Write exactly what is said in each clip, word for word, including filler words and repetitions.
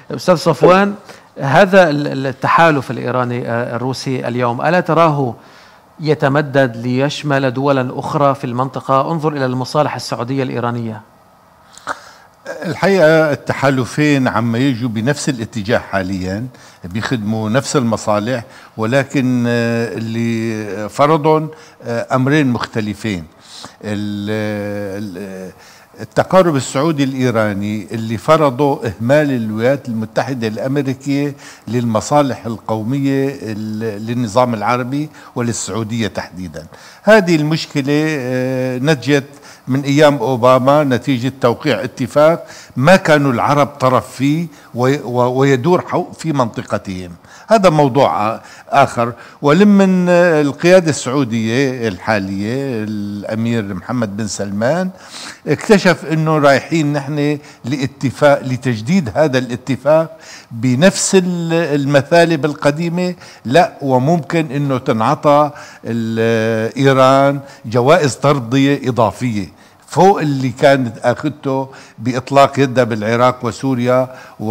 أستاذ صفوان، هذا التحالف الإيراني الروسي اليوم ألا تراه يتمدد ليشمل دولا أخرى في المنطقة؟ انظر إلى المصالح السعودية الإيرانية. الحقيقة التحالفين عم يجوا بنفس الاتجاه حاليا، بيخدموا نفس المصالح، ولكن اللي فرضهم أمرين مختلفين. التقارب السعودي الإيراني اللي فرضوا إهمال الولايات المتحدة الأمريكية للمصالح القومية للنظام العربي وللسعودية تحديدا. هذه المشكلة نتجت من أيام أوباما نتيجة توقيع اتفاق ما كانوا العرب طرف فيه ويدور في منطقتهم. هذا موضوع آخر. ولمن القيادة السعودية الحالية الأمير محمد بن سلمان اكتشف أنه رايحين نحن لاتفاق لتجديد هذا الاتفاق بنفس المثالب القديمة، لا وممكن أنه تنعطى إيران جوائز طردية إضافية فوق اللي كانت أخذته بإطلاق يدها بالعراق وسوريا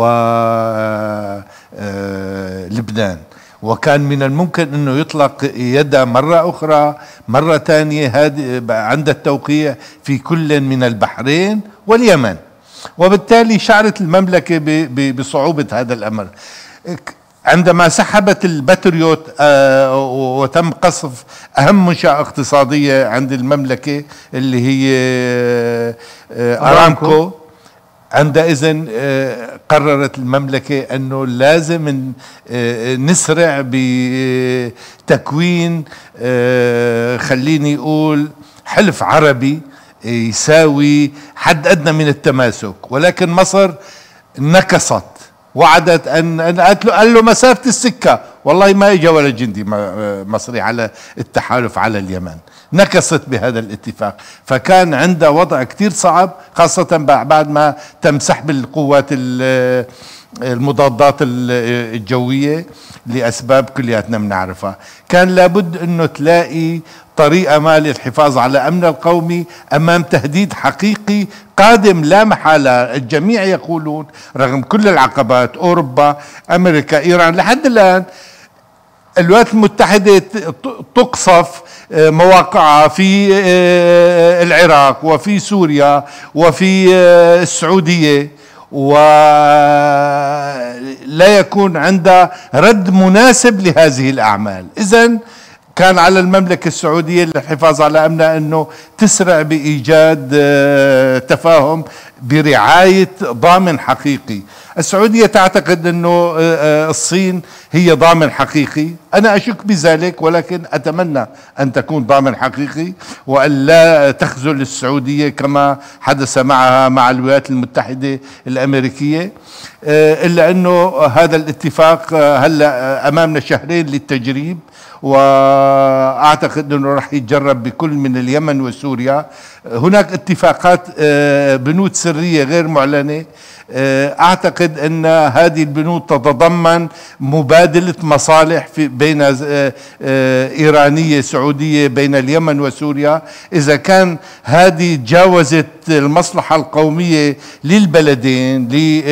ولبنان، وكان من الممكن أنه يطلق يدها مرة أخرى مرة ثانية هذه عند التوقيع في كل من البحرين واليمن. وبالتالي شعرت المملكة بصعوبة هذا الأمر. عندما سحبت الباتريوت آه وتم قصف أهم منشأة اقتصادية عند المملكة اللي هي آه أرامكو، عندئذ آه قررت المملكة أنه لازم آه نسرع بتكوين آه خليني أقول حلف عربي يساوي حد أدنى من التماسك. ولكن مصر نكصت، وعدت أن قالت له قال له مسافة السكة، والله ما اجى ولا جندي مصري على التحالف على اليمن، نكست بهذا الاتفاق. فكان عنده وضع كتير صعب، خاصة بعد ما تم سحب القوات المضادات الجوية لأسباب كلياتنا بنعرفها. كان لابد أنه تلاقي طريقة ما للحفاظ على أمن القومي أمام تهديد حقيقي قادم لا محالة. الجميع يقولون رغم كل العقبات، أوروبا، أمريكا، إيران، لحد الآن الولايات المتحدة تقصف مواقعها في العراق وفي سوريا وفي السعودية، ولا يكون عندها رد مناسب لهذه الأعمال. إذن كان على المملكة السعودية للحفاظ على أمنها أنه تسرع بإيجاد تفاهم برعاية ضامن حقيقي. السعودية تعتقد أنه الصين هي ضامن حقيقي، أنا أشك بذلك، ولكن أتمنى أن تكون ضامن حقيقي وأن لا تخذل السعودية كما حدث معها مع الولايات المتحدة الأمريكية. إلا أنه هذا الاتفاق هلأ أمامنا شهرين للتجريب، وأعتقد أنه رح يتجرب بكل من اليمن وسوريا. هناك اتفاقات بنود سرية غير معلنة، أعتقد أن هذه البنود تتضمن مبادلة مصالح في بين إيرانية سعودية بين اليمن وسوريا. إذا كان هذه تجاوزت المصلحة القومية للبلدين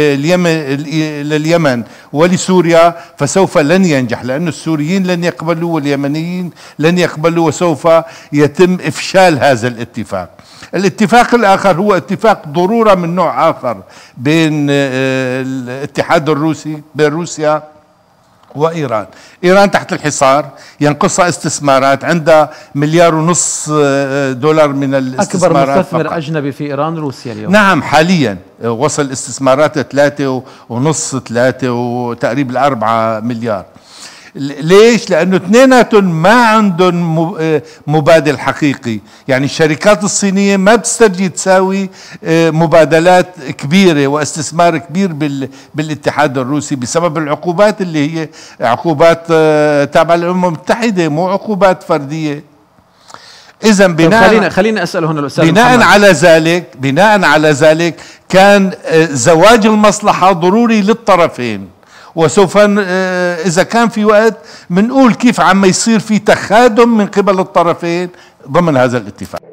لليمن ولسوريا فسوف لن ينجح، لأن السوريين لن يقبلوا واليمنيين لن يقبلوا، وسوف يتم إفشال هذا الاتفاق. الاتفاق الآخر هو اتفاق ضرورة من نوع آخر بين الاتحاد الروسي، بين روسيا وإيران. إيران تحت الحصار، ينقصها استثمارات، عندها مليار ونص دولار من الاستثمارات. أكبر مستثمر فقط أجنبي في إيران روسيا اليوم. نعم، حاليا وصل استثمارات ثلاثة ونص ثلاثة وتقريبا أربعة مليار. ليش؟ لأنه اثنيناتهم ما عندهم مبادل حقيقي. يعني الشركات الصينية ما بتسترجي تساوي مبادلات كبيرة واستثمار كبير بالاتحاد الروسي بسبب العقوبات اللي هي عقوبات تابعة للأمم المتحدة، مو عقوبات فردية. إذا بناء خلينا خلينا أسأل هنا الأستاذ بناء محمد. على ذلك بناء على ذلك كان زواج المصلحة ضروري للطرفين، وسوف إذا كان في وقت منقول كيف عم يصير في تخادم من قبل الطرفين ضمن هذا الاتفاق.